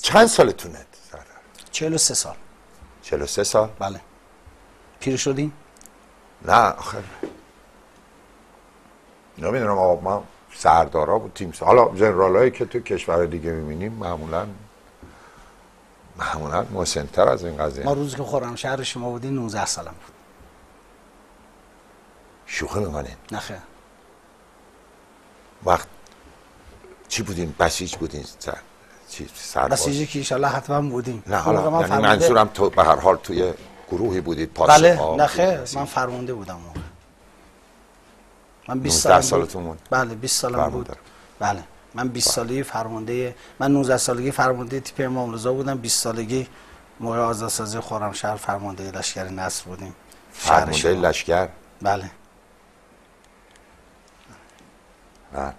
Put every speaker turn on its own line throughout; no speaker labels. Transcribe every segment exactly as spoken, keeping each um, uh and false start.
چند سالتونه؟
چهل و سه سال.
چهل و سه سال؟
بله. پیر شدین؟
نه آخر نمیدونم آقا، ما سردارا بود تیم، حالا جنرال هایی که تو کشور دیگه میبینیم معمولا معمولا مسن‌تر از این قضیه.
ما روزی که خرمشهر شما بودیم نوزده سالم بود.
شوخی میکنین؟
نه خیر.
وقت چی بودین؟ بسیج بودین؟ سر چی سرباز؟
بسیجی که ایشالله حتما بودیم.
نه حالا یعنی منظورم تو به هر حال توی گروهی بودید پاسخ؟
بله نه خیر، من فرمانده بودم موقع. من بیست سالم
سالتون بود.
بله بیست سالم بود. بله من بیست سالگی فرمانده، من نوزده سالگی فرمانده تیپ امام رضا بودم، بیست سالگی موقع آزادسازی خرمشهر فرمانده لشکر نصر بودیم.
فرمانده لشکر؟
بله.
نه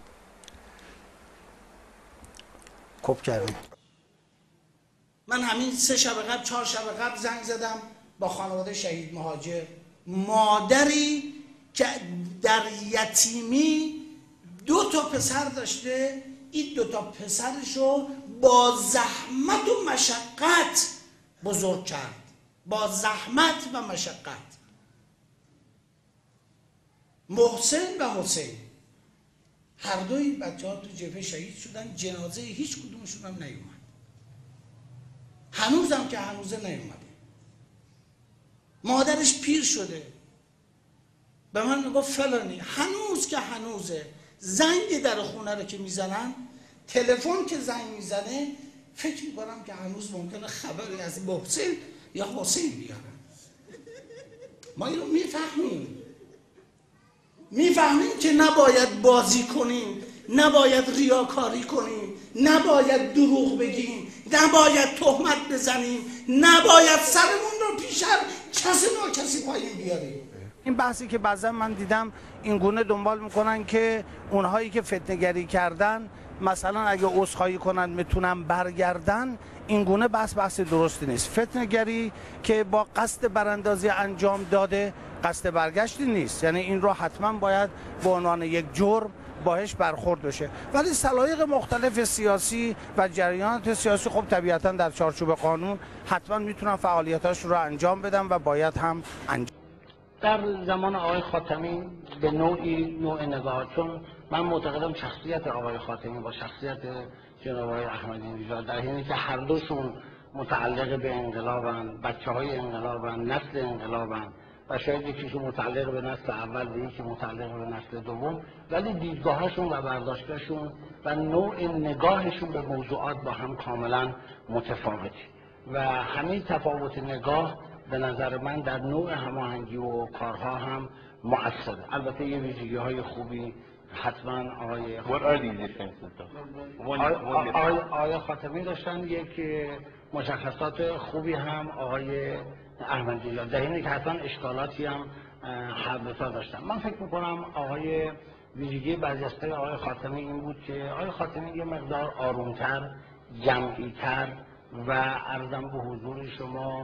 کپ کردیم. من همین سه شب قبل چهار شب قبل زنگ زدم با خانواده شهید مهاجر، مادری که در یتیمی دو تا پسر داشته، این دو تا پسرشو با زحمت و مشقت بزرگ کرد، با زحمت و مشقت. محسن و حسین هر دوی بچه ها تو جبهه شهید شدن، جنازه هیچ کدومشون هم نیومد، هنوزم که هنوزه نیومده. مادرش پیر شده، به من میگفت فلانی، هنوز که هنوزه زنگ در خونه رو که میزنن، تلفن که زنگ میزنه، فکر میکنم که هنوز ممکنه خبری از محسن یا حسین بیارن. ما اینو میفهمیم، میفهمیم که نباید بازی کنیم، نباید ریاکاری کنیم، نباید دروغ بگیم، نباید تهمت بزنیم، نباید سرمون رو پیش هر کسی نا کسی پایین بیاریم. این بحثی که بعضا من دیدم این گونه دنبال میکنن که اونهایی که فتنه‌گری کردن مثلا اگه عذرخواهی کنن میتونن برگردن، این گونه بحث بحث درستی نیست. فتنه‌گری که با قصد براندازی انجام داده قصد برگشتی نیست، یعنی این رو حتما باید به عنوان یک جرم باهاش برخورد بشه، ولی سلایق مختلف سیاسی و جریانات سیاسی خب طبیعتا در چارچوب قانون حتما میتونن فعالیتاش رو انجام بدن و باید هم انجام.
در زمان آقای خاتمی به نوعی نوع نگاه، چون من معتقدم شخصیت آقای خاتمی با شخصیت جناب آقای احمدی نژاد در حینی که هر دوشون متعلق به انقلابن، بچه های انقلابن، نسل انقلابن و شاید یکیشون متعلق به نسل اول و یکی متعلق به نسل دوم، ولی دیدگاهشون و برداشتشون و نوع نگاهشون به موضوعات با هم کاملا متفاوتی و همین تفاوت نگاه به نظر من در نوع هماهنگی و کارها هم مؤثره. البته یه ویژگی های خوبی حتما آقای آقای خاتمی داشتن، یک مشخصات خوبی هم آقای احمدی نژاد، در اینه که حتما اشکالاتی هم هر دو تا داشتن. من فکر میکنم آقای ویژگی بعضی از آقای خاتمی این بود که آقای خاتمی یه مقدار آرومتر، جمعیتر و عرضم به حضور شما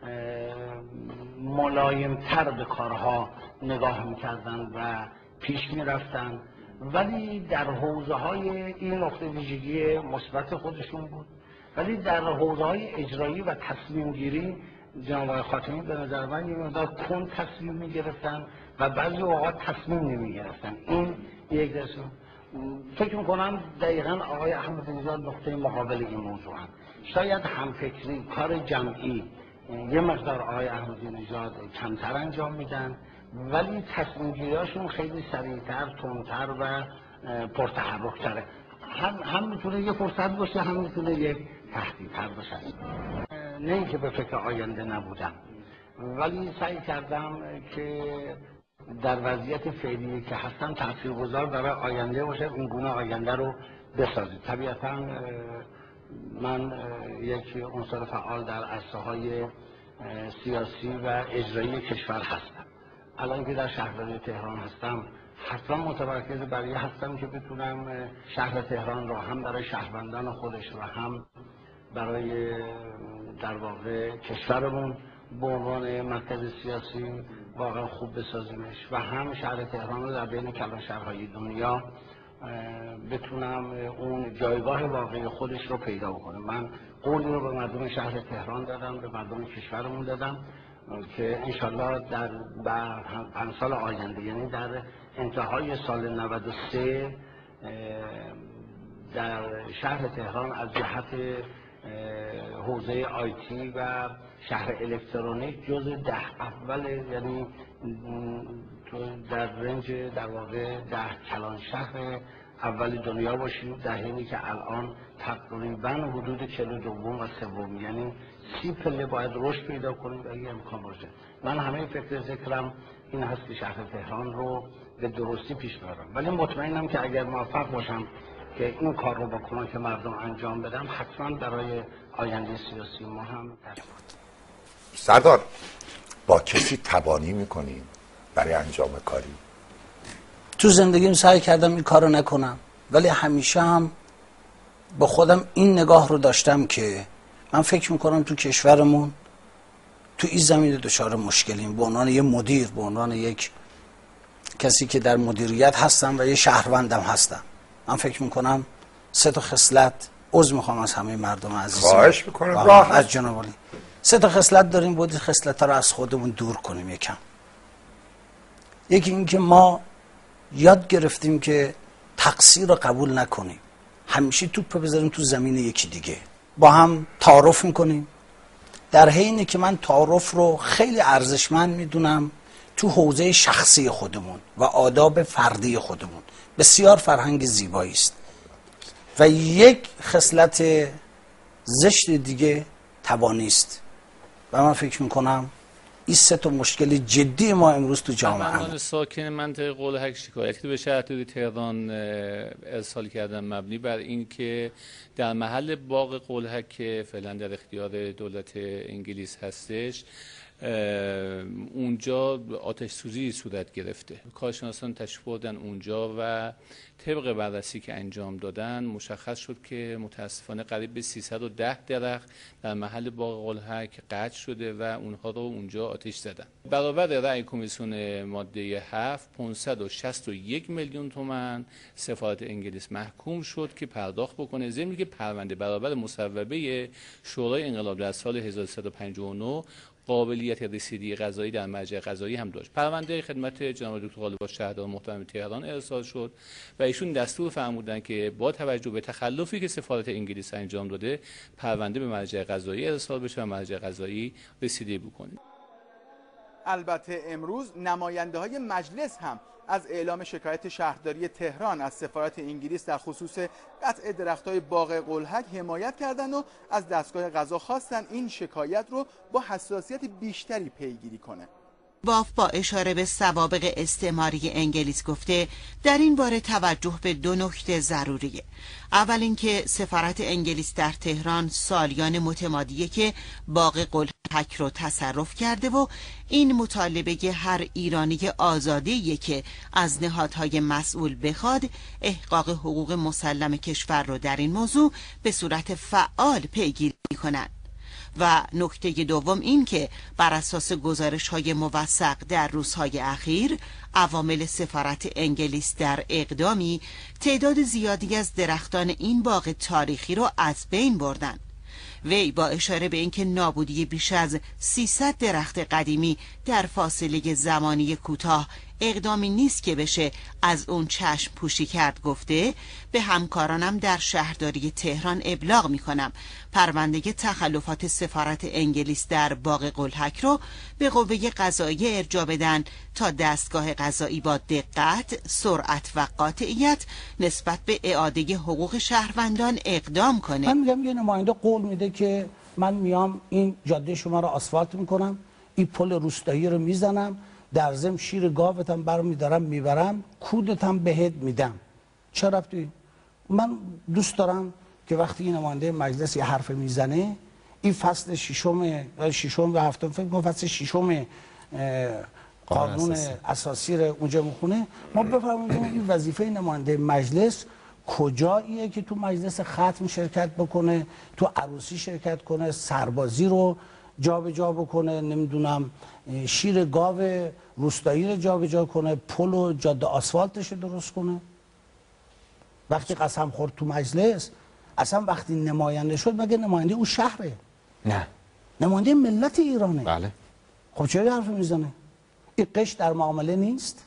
ملایمتر به کارها نگاه میکردن و پیش میرفتن، ولی در حوزه های این نقطه ویژگی مثبت خودشون بود، ولی در حوزه های اجرایی و تصمیم گیری جناب آقای خاتمی به نظر من یه مقدار کند تصمیم میگرفتن و بعضی اوقات تصمیم نمیگرفتن. این یک درسون فکر میکنم دقیقا آقای احمدی نژاد نقطه مقابل این موضوع هم. شاید همفکری، کار جمعی یه مقدار آقای احمدی نژاد کمتر انجام میدن، ولی تصمیم گیریاشون خیلی سریعتر، تندتر و پرتحرک‌تره. هم هم میتونه یه فرصت باشه، هم میتونه یک تهدیدتر باشه. نه اینکه به فکر آینده نبودم، ولی سعی کردم که در وضعیت فعلی که هستم تاثیرگذار برای آینده باشه، اون گونه آینده رو بسازید. طبیعتاً من یک عنصر فعال در عرصه‌های سیاسی و اجرایی کشور هستم. الان که در شهرداری تهران هستم حتما متمرکز بر این هستم که بتونم شهر تهران را هم برای شهروندان خودش و هم برای در واقع کشورمون به عنوان مرکز سیاسی واقعا خوب بسازیمش و هم شهر تهران رو در بین کلان شهرهای دنیا بتونم اون جایگاه واقعی خودش رو پیدا بکنه. من قولی رو به مردم شهر تهران دادم، به مردم کشورمون دادم که انشالله در پنج سال آینده، یعنی در انتهای سال نود و سه، در شهر تهران از جهت حوزه آیتی و شهر الکترونیک جز ده اول، یعنی در رنج در واقع ده کلان شهر اول دنیا باشیم، در حینی که الان تقریبا حدود چهل دوم و سوم، یعنی سی پله باید رشد پیدا کنیم اگه امکان باشه. من همه فکر ذکرم این هست که شهر تهران رو به درستی پیش ببرم، ولی مطمئنم که اگر موفق باشم که این کار رو با کمک مردم انجام بدم، حتما برای آینده سیاسی ما هم تشکر.
سردار، با کسی تبانی میکنیم برای انجام کاری؟
تو زندگیم سعی کردم این کارو نکنم، ولی همیشه هم با خودم این نگاه رو داشتم که من فکر میکنم تو کشورمون تو این زمینه دچار مشکلیم. به عنوان یه مدیر، به عنوان یک کسی که در مدیریت هستم و یه شهروندم هستم، من فکر میکنم سه تا خصلت، عذر میخوام از همه مردم عزیز،
خواهش میکنم راه
از جناب عالی، سه تا خصلت داریم، بود خصلت‌ها رو از خودمون دور کنیم. یکم یکی این که ما یاد گرفتیم که تقصیر رو قبول نکنیم، همیشه توپ بذاریم تو زمین یکی دیگه. با هم تعارف میکنیم، در حینی که من تعارف رو خیلی ارزشمند میدونم تو حوزه شخصی خودمون و آداب فردی خودمون. بسیار فرهنگ زیبایی است. و یک خصلت زشت دیگه تبانی است و من فکر میکنم این سه تا مشکل جدی ما امروز تو جامعه هم.
من ساکن منطقه قولهک شکایتی به شهرداری تهران ارسال کردم مبنی بر این که در محل باغ قولهک که فعلا در اختیار دولت انگلیس هستش، اونجا آتش سوزی صورت گرفته. کارشناسان تشریف بردن اونجا و طبق بررسی که انجام دادن مشخص شد که متاسفانه قریب به سیصد و ده درخت در محل باغ قولهک قطع شده و اونها رو اونجا آتش زدن. برابر رأی کمیسیون ماده هفت پانصد و شصت و یک میلیون تومان سفارت انگلیس محکوم شد که پرداخت بکنه، ضمن که پرونده برابر مصوبه شورای انقلاب در سال هزار و سیصد و پنجاه و نه قابلیت رسیدگی قضایی در مرجع قضایی هم داشت. پرونده خدمت جناب دکتر غالباش شهردار محترم تهران ارسال شد و ایشون دستور فرمودن که با توجه به تخلفی که سفارت انگلیس انجام داده، پرونده به مرجع قضایی ارسال بشه و مرجع قضایی رسیدگی بکنه.
البته امروز نماینده های مجلس هم از اعلام شکایت شهرداری تهران از سفارت انگلیس در خصوص قطع درخت‌های باغ قولهک حمایت کردند و از دستگاه قضا خواستن این شکایت رو با حساسیت بیشتری پیگیری کنه.
باف با اشاره به سوابق استعماری انگلیس گفته در این باره توجه به دو نکته ضروریه. اول اینکه سفارت انگلیس در تهران سالیان متمادیه که باغ قولهک رو تصرف کرده و این مطالبه هر ایرانی آزادیه که از نهادهای مسئول بخواد احقاق حقوق مسلم کشور رو در این موضوع به صورت فعال پیگیری کنند. و نکته دوم این که بر اساس گزارش‌های موثق در روزهای اخیر عوامل سفارت انگلیس در اقدامی تعداد زیادی از درختان این باغ تاریخی را از بین بردند. وی با اشاره به اینکه نابودی بیش از سیصد درخت قدیمی در فاصله زمانی کوتاه اقدامی نیست که بشه از اون چشم پوشی کرد، گفته به همکارانم در شهرداری تهران ابلاغ میکنم پرونده تخلفات سفارت انگلیس در باغ قولهک رو به قوه قضاییه ارجاع بدن تا دستگاه قضایی با دقت، سرعت و قاطعیت نسبت به اعاده حقوق شهروندان اقدام کنه.
من میگم یه نماینده قول میده که من میام این جاده شما رو آسفالت میکنم، این پل روستایی رو میزنم، در ضمن شیر گاوتم برمی دارم میبرم، کودتم بهت میدم. چه ربطی؟ من دوست دارم که وقتی این نماینده مجلس یه حرف میزنه، این فصل ششم ششم و هفتم فکر کنم فصل ششم قانون اساسی, اساسی رو اونجا میخونه، ما بفهمیم این وظیفه نماینده مجلس کجاییه که تو مجلس ختم شرکت بکنه، تو عروسی شرکت کنه، سربازی رو جابجا جا بکنه، نمیدونم شیر گاو روستایی رو جابجا جا کنه، پل و جاده آسفالتش رو درست کنه. وقتی قسم خورد تو مجلس، اصلا وقتی نماینده شد مگه نماینده اون شهره؟
نه،
نماینده ملت ایرانه.
بله.
خب چرا حرف میزنه؟ این قش در معامله نیست؟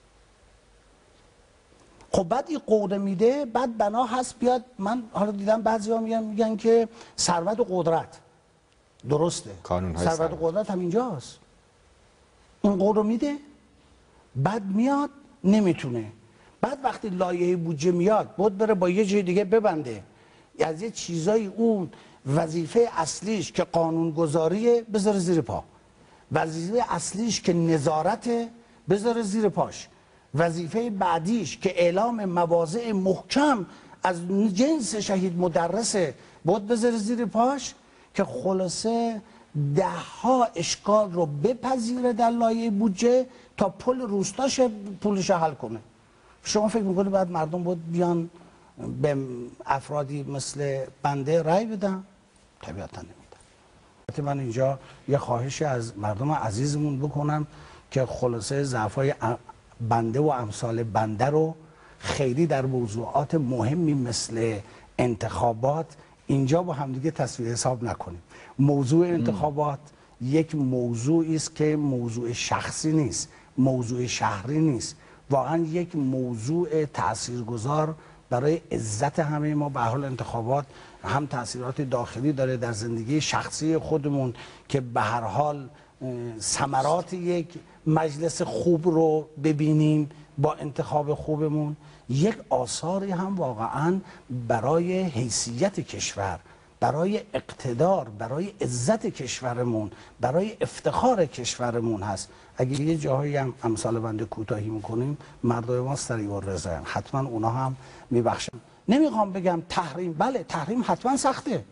خب بعد این قوره میده، بعد بنا هست بیاد. من حالا دیدم بعضی‌ها میگن میگن که ثروت و قدرت درسته،
قانون‌های
ثروت و قدرت هم اینجاست. این قوره میده، بعد میاد نمیتونه، بعد وقتی لایحه بودجه میاد بود بره با یه جای دیگه ببنده، از یه چیزای اون وظیفه اصلیش که قانونگذاریه بذاره زیر پا، وظیفه اصلیش که نظارته بذاره زیر پاش، وظیفه بعدیش که اعلام مواضع محکم از جنس شهید مدرسه بود بذاره زیر پاش، که خلاصه ده ها اشکال رو بپذیره در لایحه بودجه تا پل روستاش پولش حل کنه. شما فکر میکنید بعد مردم بود بیان به افرادی مثل بنده رأی بدن؟ طبیعتا نمیدن. من اینجا یه خواهشی از مردم عزیزمون بکنم که خلاصه ضعف‌های بنده و امثال بنده رو خیلی در موضوعات مهمی مثل انتخابات اینجا با همدیگه تصویر حساب نکنیم. موضوع انتخابات م. یک موضوعی است که موضوع شخصی نیست، موضوع شهری نیست، واقعا یک موضوع تاثیرگذار برای عزت همه ما. به حال انتخابات هم تاثیرات داخلی داره در زندگی شخصی خودمون که به هر حال ثمرات یک مجلس خوب رو ببینیم با انتخاب خوبمون، یک آثاری هم واقعا برای حیثیت کشور، برای اقتدار، برای عزت کشورمون، برای افتخار کشورمون هست. اگه یه جاهایی هم امثال بنده کوتاهی میکنیم، مردم ما سریع و رضاین، حتما اونا هم میبخشن. نمیخوام بگم تحریم، بله تحریم حتما سخته،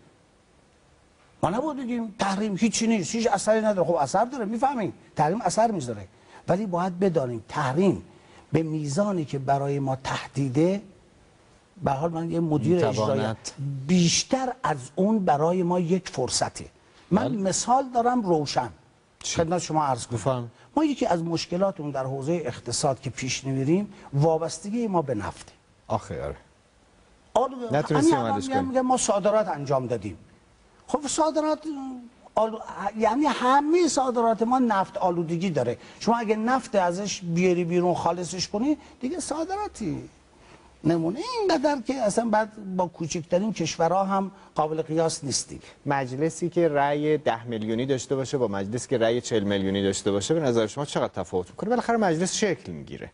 ما نباید بگیم تحریم هیچی نیست، هیچ اثری نداره. خب اثر داره، میفهمیم تحریم اثر میذاره، ولی باید بدانیم تحریم به میزانی که برای ما تهدیده، به حال من یه مدیر اجرایی، بیشتر از اون برای ما یک فرصته. من بل. مثال دارم روشن خدمت شما عرض کنم. ما یکی از مشکلاتمون در حوزه اقتصاد که پیش نمیریم وابستگی ما به نفته.
آخه آره
نتونستیم عملش کنیم. میگم ما صادرات انجام دادیم. خب صادرات آلو... یعنی همه صادرات ما نفت آلودگی داره. شما اگه نفت ازش بیاری بیرون خالصش کنی دیگه صادراتی نمونه. اینقدر که اصلا بعد با کوچکترین کشورها هم قابل قیاس نیستی.
مجلسی که رأی ده میلیونی داشته باشه با مجلسی که رأی چهل میلیونی داشته باشه به نظر شما چقدر تفاوت میکنه؟ بالاخره مجلس شکل میگیره.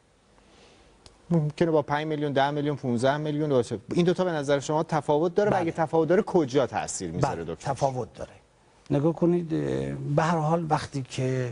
ممکنه با پنج میلیون، ده میلیون، پانزده میلیون باشه. این دو تا به نظر شما تفاوت داره؟ بله. و اگه تفاوت داره کجا تاثیر میذاره
بله.
دکتر؟
تفاوت داره. نگاه کنید به هر حال وقتی که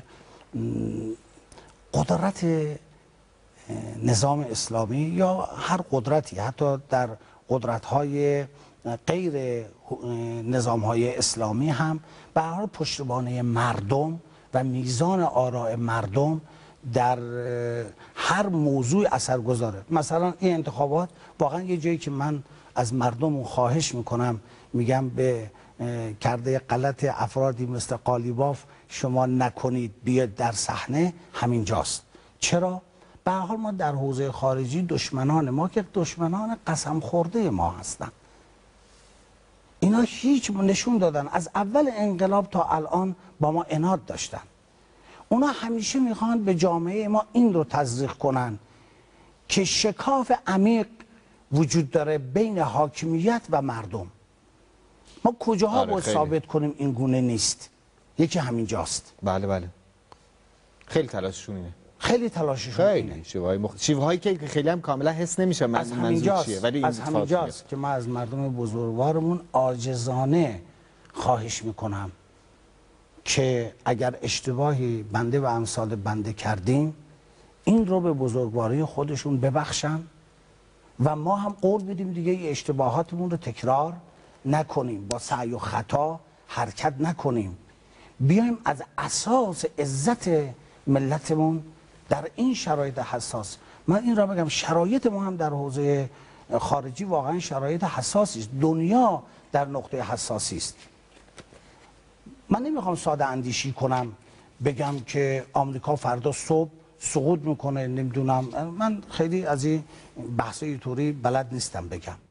قدرت نظام اسلامی یا هر قدرتی، حتی در قدرت‌های غیر نظام‌های اسلامی هم به هر حال پشتیبانی مردم و میزان آراء مردم در هر موضوع اثرگذاره. مثلا این انتخابات واقعا یه جایی که من از مردم خواهش میکنم، میگم به کرده غلط افرادی مثل قالیباف شما نکنید بیاد در صحنه، همین جاست. چرا؟ به هر حال ما در حوزه خارجی دشمنان ما که دشمنان قسم خورده ما هستن، اینا هیچ نشون دادن از اول انقلاب تا الان با ما عناد داشتن. اونا همیشه میخوان به جامعه ما این رو تزریق کنن که شکاف عمیق وجود داره بین حاکمیت و مردم. ما کجاها باید ثابت کنیم این گونه نیست؟ یکی همین جاست.
بله بله خیلی تلاششون اینه،
خیلی تلاششون اینه.
شیوه‌های مخ... شیوه‌هایی که خیلی هم کاملا حس نمیشه من منظور چیه، ولی
از همین جاست که ما از مردم بزرگوارمون عاجزانه خواهش میکنم که اگر اشتباهی بنده و امثال بنده کردیم این رو به بزرگواری خودشون ببخشن و ما هم قول بدیم دیگه این اشتباهاتمون رو تکرار نکنیم، با سعی و خطا حرکت نکنیم، بیایم از اساس عزت ملتمون در این شرایط حساس. من این را بگم شرایط ما هم در حوزه خارجی واقعا شرایط حساسی است. دنیا در نقطه حساسی است. من نمیخوام ساده اندیشی کنم بگم که آمریکا فردا صبح سقوط میکنه نمیدونم. من خیلی از این بحث اینطوری بلد نیستم بگم.